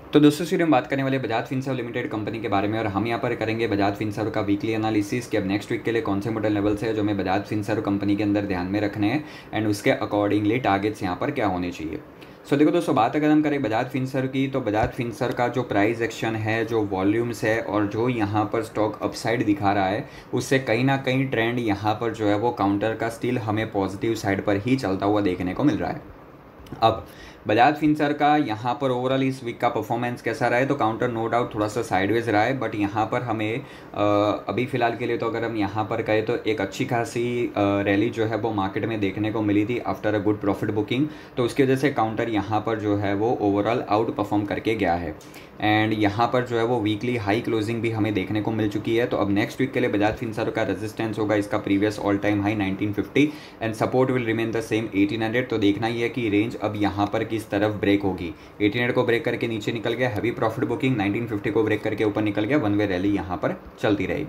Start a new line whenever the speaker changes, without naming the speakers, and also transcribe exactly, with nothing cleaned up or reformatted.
तो दोस्तों इस वीडियो में बात करने वाले बजाज फिनसर्व लिमिटेड कंपनी के बारे में, और हम यहाँ पर करेंगे बजाज फिनसर्व का वीकली एनालिसिस कि अब नेक्स्ट वीक के लिए कौन से मॉडल लेवल्स है जो हमें बजाज फिनसर्व कंपनी के अंदर ध्यान में रखने हैं एंड उसके अकॉर्डिंगली टारगेट्स यहाँ पर क्या होने चाहिए। सो देखो दोस्तों, बात अगर हम करें बजाज फिनसर्व की, तो बजाज फिनसर्व का जो प्राइस एक्शन है, जो वॉल्यूम्स है और जो यहाँ पर स्टॉक अपसाइड दिखा रहा है, उससे कहीं ना कहीं ट्रेंड यहाँ पर जो है वो काउंटर का स्टिल हमें पॉजिटिव साइड पर ही चलता हुआ देखने को मिल रहा है। अब बजाज फिनसर्व का यहाँ पर ओवरऑल इस वीक का परफॉर्मेंस कैसा रहा है, तो काउंटर नो डाउट थोड़ा सा साइडवेज रहा है, बट यहाँ पर हमें आ, अभी फ़िलहाल के लिए तो अगर हम यहाँ पर कहें तो एक अच्छी खासी रैली जो है वो मार्केट में देखने को मिली थी after a good profit booking. तो उसकी वजह से काउंटर यहाँ पर जो है वो ओवरऑल आउट परफॉर्म करके गया है एंड यहाँ पर जो है वो वीकली हाई क्लोजिंग भी हमें देखने को मिल चुकी है। तो अब नेक्स्ट वीक के लिए बजाज फिनसर्व का रेजिस्टेंस होगा इसका previous all time high nineteen fifty and support will remain the same eighteen hundred. तो देखना ही है कि रेंज अब यहाँ पर किस तरफ ब्रेक होगी। एटीन हंड्रेड को ब्रेक करके नीचे निकल गया heavy profit booking, nineteen fifty को ब्रेक करके ऊपर निकल गया, वन वे रैली यहाँ पर चलती रहेगी।